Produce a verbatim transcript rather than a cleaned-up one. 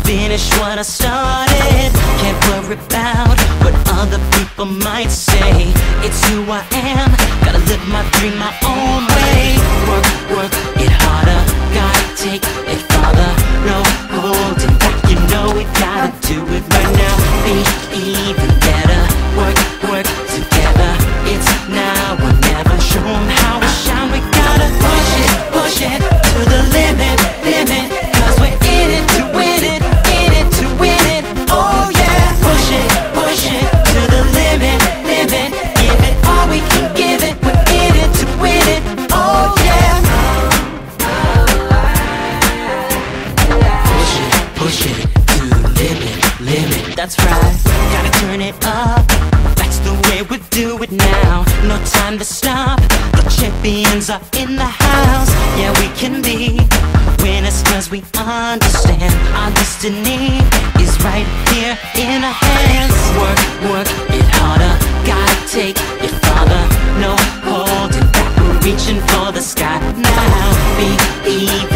finish what I started. Can't worry about what other people might say. It's who I am, gotta live my dream my own way. Work, work it harder, gotta take it farther. No holding back, you know we gotta do it right now. Be even better, work, work together. It's now or never, show 'em how we shine. We gotta push it, push it to the limit, limit. Cause we're in it to win it, in it to win it. Oh yeah, push it, push it to the limit, limit. Give it all we can give it, we're in it to win it. Oh yeah. Push it, push it to the limit, limit. That's right, gotta turn it up. That's the way we do it now. No time to stop. The champions are in the house. Yeah, we can be winners cause we understand our destiny is right here in our hands. Work, work it harder, gotta take it farther. No holding back, we're reaching for the sky now. Be even